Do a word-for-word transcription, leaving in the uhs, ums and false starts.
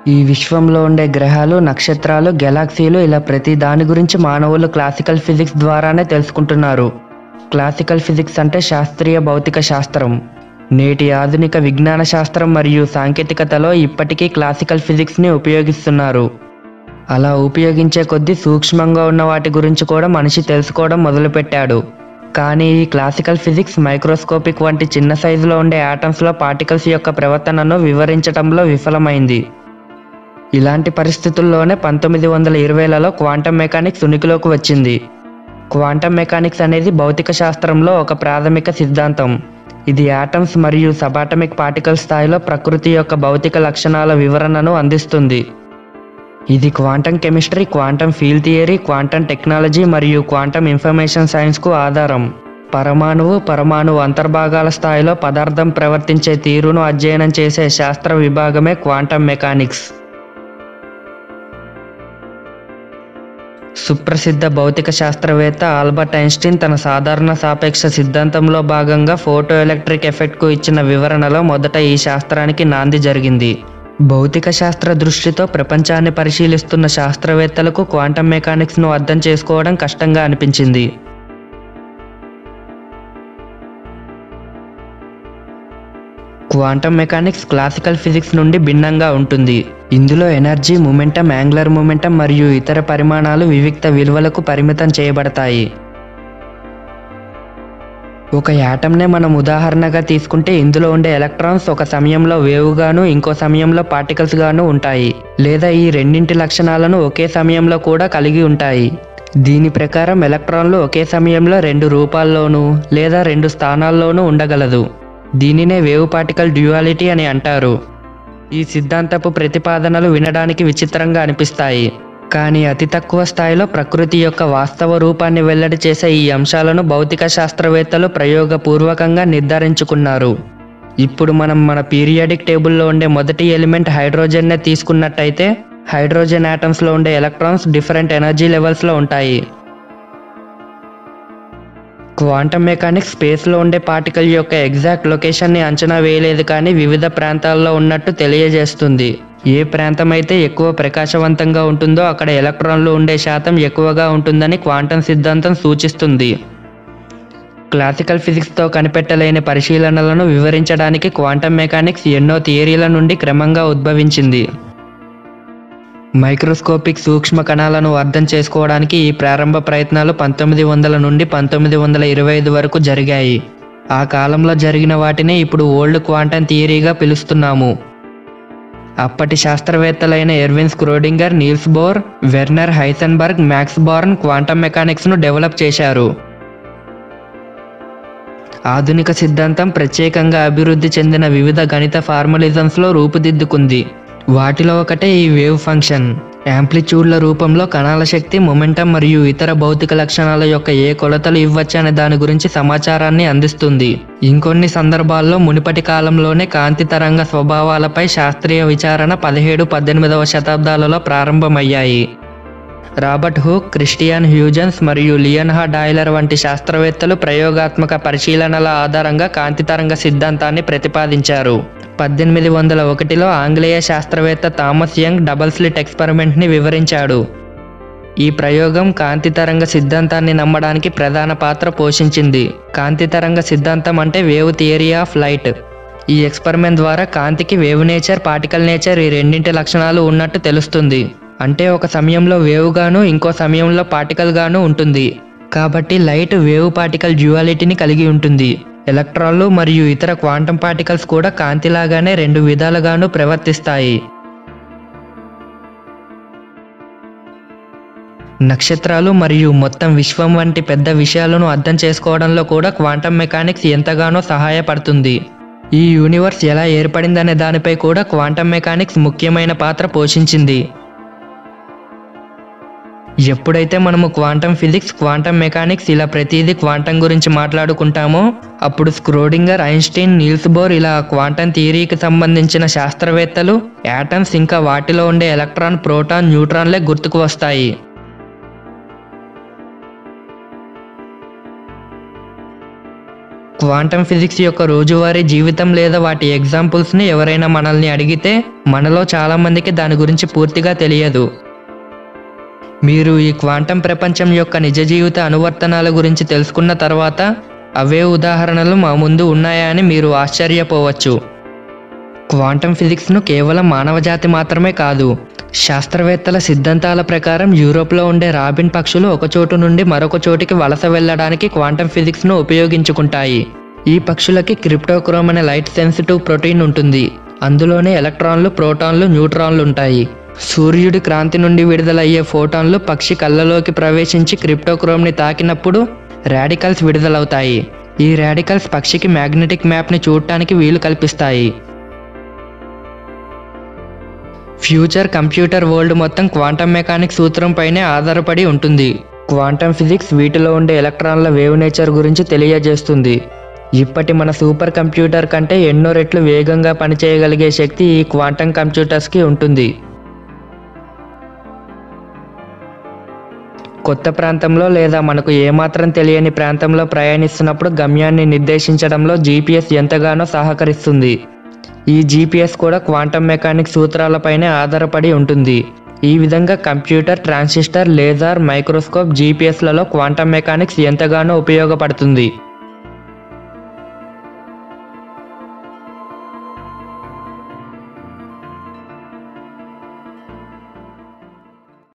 ఈ విశ్వంలో ఉండే గ్రహాలు, నక్షత్రాలు, గెలాక్సీలు ఇలా ప్రతి దాని గురించి మానవులు క్లాసికల్ ఫిజిక్స్ ద్వారానే తెలుసుకుంటున్నారు. క్లాసికల్ ఫిజిక్స్ అంటే శాస్త్రీయ భౌతిక శాస్త్రం. నేటి ఆధునిక విజ్ఞాన శాస్త్రం మరియు సాంకేతికతలో ఇప్పటికీ క్లాసికల్ ఫిజిక్స్ని ఉపయోగిస్తున్నారు. అలా ఉపయోగించే కొద్దీ సూక్ష్మంగా ఉన్న వాటి గురించి కూడా మనిషి తెలుసుకోవడం మొదలుపెట్టాడు. కానీ ఈ క్లాసికల్ ఫిజిక్స్ మైక్రోస్కోపిక్ వంటి చిన్న సైజులో ఉండే ఆటమ్స్లో పార్టికల్స్ యొక్క ప్రవర్తనను వివరించడంలో విఫలమైంది. ఇలాంటి పరిస్థితుల్లోనే పంతొమ్మిది వందల ఇరవైలలో క్వాంటం మెకానిక్స్ ఉనికిలోకి వచ్చింది. క్వాంటం మెకానిక్స్ అనేది భౌతిక శాస్త్రంలో ఒక ప్రాథమిక సిద్ధాంతం. ఇది ఆటమ్స్ మరియు సబాటమిక్ పార్టికల్ స్థాయిలో ప్రకృతి యొక్క భౌతిక లక్షణాల వివరణను అందిస్తుంది. ఇది quantum chemistry, quantum field theory, quantum technology మరియు క్వాంటం ఇన్ఫర్మేషన్ సైన్స్కు ఆధారం. పరమాణువు, పరమాణువు అంతర్భాగాల స్థాయిలో పదార్థం ప్రవర్తించే తీరును అధ్యయనం చేసే శాస్త్ర విభాగమే క్వాంటం మెకానిక్స్. సుప్రసిద్ధ భౌతిక శాస్త్రవేత్త ఆల్బర్ట్ ఐన్స్టీన్ తన సాధారణ సాపేక్ష సిద్ధాంతంలో భాగంగా ఫోటో ఎలక్ట్రిక్ ఎఫెక్ట్కు ఇచ్చిన వివరణలో మొదట ఈ శాస్త్రానికి నాంది జరిగింది. భౌతిక శాస్త్ర దృష్టితో ప్రపంచాన్ని పరిశీలిస్తున్న శాస్త్రవేత్తలకు క్వాంటం మెకానిక్స్ను అర్థం చేసుకోవడం కష్టంగా అనిపించింది. క్వాంటం మెకానిక్స్ క్లాసికల్ ఫిజిక్స్ నుండి భిన్నంగా ఉంటుంది. ఇందులో ఎనర్జీ, మొమెంటం, యాంగులర్ మొమెంటం మరియు ఇతర పరిమాణాలు వివిక్త విలువలకు పరిమితం చేయబడతాయి. ఒక యాటంనే మనం ఉదాహరణగా తీసుకుంటే ఇందులో ఉండే ఎలక్ట్రాన్స్ ఒక సమయంలో వేవ్ గాను, ఇంకో సమయంలో పార్టికల్స్ గాను ఉంటాయి, లేదా ఈ రెండింటి లక్షణాలను ఒకే సమయంలో కూడా కలిగి ఉంటాయి. దీని ప్రకారం ఎలక్ట్రాన్లు ఒకే సమయంలో రెండు రూపాల్లోనూ లేదా రెండు స్థానాల్లోనూ ఉండగలదు. దీనినే వేవ్ పార్టికల్ డ్యూయాలిటీ అని అంటారు. ఈ సిద్ధాంతపు ప్రతిపాదనలు వినడానికి విచిత్రంగా అనిపిస్తాయి, కానీ అతి తక్కువ స్థాయిలో ప్రకృతి యొక్క వాస్తవ రూపాన్ని వెల్లడి చేసే ఈ అంశాలను భౌతిక శాస్త్రవేత్తలు ప్రయోగపూర్వకంగా నిర్ధారించుకున్నారు. ఇప్పుడు మనం మన పీరియాడిక్ టేబుల్లో ఉండే మొదటి ఎలిమెంట్ హైడ్రోజన్నే తీసుకున్నట్టయితే హైడ్రోజన్ ఆటమ్స్లో ఉండే ఎలక్ట్రాన్స్ డిఫరెంట్ ఎనర్జీ లెవెల్స్లో ఉంటాయి. క్వాంటం మెకానిక్స్ స్పేస్లో ఉండే పార్టికల్ యొక్క ఎగ్జాక్ట్ లొకేషన్ని అంచనా వేయలేదు, కానీ వివిధ ప్రాంతాల్లో ఉన్నట్టు తెలియజేస్తుంది. ఏ ప్రాంతం అయితే ఎక్కువ ప్రకాశవంతంగా ఉంటుందో అక్కడ ఎలక్ట్రాన్లు ఉండే శాతం ఎక్కువగా ఉంటుందని క్వాంటం సిద్ధాంతం సూచిస్తుంది. క్లాసికల్ ఫిజిక్స్తో కనిపెట్టలేని పరిశీలనలను వివరించడానికి క్వాంటం మెకానిక్స్ ఎన్నో థియరీల నుండి క్రమంగా ఉద్భవించింది. మైక్రోస్కోపిక్ సూక్ష్మ కణాలను అర్థం చేసుకోవడానికి ఈ ప్రారంభ ప్రయత్నాలు పంతొమ్మిది వందల నుండి పంతొమ్మిది వందల ఇరవై ఐదు వరకు జరిగాయి. ఆ కాలంలో జరిగిన వాటిని ఇప్పుడు ఓల్డ్ క్వాంటం థియరీగా పిలుస్తున్నాము. అప్పటి శాస్త్రవేత్తలైన Erwin Schrodinger, Niels Bohr, Werner Heisenberg, Max Born quantum మెకానిక్స్ను డెవలప్ చేశారు. ఆధునిక సిద్ధాంతం ప్రత్యేకంగా అభివృద్ధి చెందిన వివిధ గణిత ఫార్మలిజమ్స్లో రూపుదిద్దుకుంది. వాటిలో ఒకటే ఈ వేవ్ ఫంక్షన్. యాంప్లిట్యూడ్ల రూపంలో కణాల శక్తి, మొమెంటం మరియు ఇతర భౌతిక లక్షణాల యొక్క ఏ కొలతలు ఇవ్వచ్చనే దాని గురించి సమాచారాన్ని అందిస్తుంది. ఇంకొన్ని సందర్భాల్లో మునుపటి కాలంలోనే కాంతి తరంగ స్వభావాలపై శాస్త్రీయ విచారణ పదిహేడు పద్దెనిమిదవ శతాబ్దాలలో ప్రారంభమయ్యాయి. రాబర్ట్ హూక్, క్రిస్టియన్ హ్యూజన్స్ మరియు లియన్హార్డ్ ఆయిలర్ వంటి శాస్త్రవేత్తలు ప్రయోగాత్మక పరిశీలనల ఆధారంగా కాంతి తరంగ సిద్ధాంతాన్ని ప్రతిపాదించారు. పద్దెనిమిది వందల ఒకటిలో ఆంగ్లేయ శాస్త్రవేత్త థామస్ యంగ్ డబుల్ స్లిట్ ఎక్స్పెరిమెంట్ని వివరించాడు. ఈ ప్రయోగం కాంతి తరంగ సిద్ధాంతాన్ని నమ్మడానికి ప్రధాన పాత్ర పోషించింది. కాంతి తరంగ సిద్ధాంతం అంటే వేవ్ థియరీ ఆఫ్ లైట్. ఈ ఎక్స్పెరిమెంట్ ద్వారా కాంతికి వేవ్ నేచర్, పార్టికల్ నేచర్ ఈ రెండింటి లక్షణాలు ఉన్నట్టు తెలుస్తుంది. అంటే ఒక సమయంలో వేవ్ గాను, ఇంకో సమయంలో పార్టికల్ గాను ఉంటుంది. కాబట్టి లైట్ వేవ్ పార్టికల్ డ్యూయాలిటీని కలిగి ఉంటుంది. ఎలక్ట్రాన్లు మరియు ఇతర క్వాంటం పార్టికల్స్ కూడా కాంతిలాగానే రెండు విధాలుగాను ప్రవర్తిస్తాయి. నక్షత్రాలు మరియు మొత్తం విశ్వం వంటి పెద్ద విషయాలను అర్థం చేసుకోవడంలో కూడా క్వాంటం మెకానిక్స్ ఎంతగానో సహాయపడుతుంది. ఈ యూనివర్స్ ఎలా ఏర్పడిందనే దానిపై కూడా క్వాంటం మెకానిక్స్ ముఖ్యమైన పాత్ర పోషించింది. ఎప్పుడైతే మనము క్వాంటం ఫిజిక్స్, క్వాంటం మెకానిక్స్ ఇలా ప్రతిదీ క్వాంటం గురించి మాట్లాడుకుంటామో అప్పుడు స్క్రోడింగర్, ఐన్స్టీన్, నీల్స్ బోర్ ఇలా క్వాంటం థియరీకి సంబంధించిన శాస్త్రవేత్తలు, యాటమ్స్ ఇంకా వాటిలో ఉండే ఎలక్ట్రాన్, ప్రోటాన్, న్యూట్రాన్లే గుర్తుకు వస్తాయి. క్వాంటం ఫిజిక్స్ యొక్క రోజువారీ జీవితం లేదా వాటి ఎగ్జాంపుల్స్ని ఎవరైనా మనల్ని అడిగితే మనలో చాలామందికి దాని గురించి పూర్తిగా తెలియదు. మీరు ఈ క్వాంటం ప్రపంచం యొక్క నిజ జీవిత అనువర్తనాల గురించి తెలుసుకున్న తర్వాత అవే ఉదాహరణలు మా ముందు ఉన్నాయా అని మీరు ఆశ్చర్యపోవచ్చు. క్వాంటం ఫిజిక్స్ను కేవలం మానవజాతి మాత్రమే కాదు, శాస్త్రవేత్తల సిద్ధాంతాల ప్రకారం యూరోప్లో ఉండే రాబిన్ పక్షులు ఒక చోటు నుండి మరొక చోటికి వలస వెళ్ళడానికి క్వాంటం ఫిజిక్స్ను ఉపయోగించుకుంటాయి. ఈ పక్షులకి క్రిప్టోక్రోమ్ అనే లైట్ సెన్సిటివ్ ప్రోటీన్ ఉంటుంది. అందులోనే ఎలక్ట్రాన్లు, ప్రోటాన్లు, న్యూట్రాన్లు ఉంటాయి. సూర్యుడి కాంతి నుండి విడుదలయ్యే ఫోటాన్లు పక్షి కళ్ళలోకి ప్రవేశించి క్రిప్టోక్రోమ్ని తాకినప్పుడు రాడికల్స్ విడుదలవుతాయి. ఈ రాడికల్స్ పక్షికి మ్యాగ్నెటిక్ మ్యాప్ని చూడటానికి వీలు కల్పిస్తాయి. ఫ్యూచర్ కంప్యూటర్ వరల్డ్ మొత్తం క్వాంటం మెకానిక్స్ సూత్రంపైనే ఆధారపడి ఉంటుంది. క్వాంటం ఫిజిక్స్ వీటిలో ఉండే ఎలక్ట్రాన్ల వేవ్ నేచర్ గురించి తెలియజేస్తుంది. ఇప్పటి మన సూపర్ కంప్యూటర్ కంటే ఎన్నో రెట్లు వేగంగా పనిచేయగలిగే శక్తి ఈ క్వాంటం కంప్యూటర్స్కి ఉంటుంది. కొత్త ప్రాంతంలో లేదా మనకు ఏమాత్రం తెలియని ప్రాంతంలో ప్రయాణిస్తున్నప్పుడు గమ్యాన్ని నిర్దేశించడంలో జీపీఎస్ ఎంతగానో సహకరిస్తుంది. ఈ జీపీఎస్ కూడా క్వాంటం మెకానిక్స్ సూత్రాలపైనే ఆధారపడి ఉంటుంది. ఈ విధంగా కంప్యూటర్, ట్రాన్సిస్టర్, లేజర్, మైక్రోస్కోప్, జీపీఎస్లలో క్వాంటం మెకానిక్స్ ఎంతగానో ఉపయోగపడుతుంది.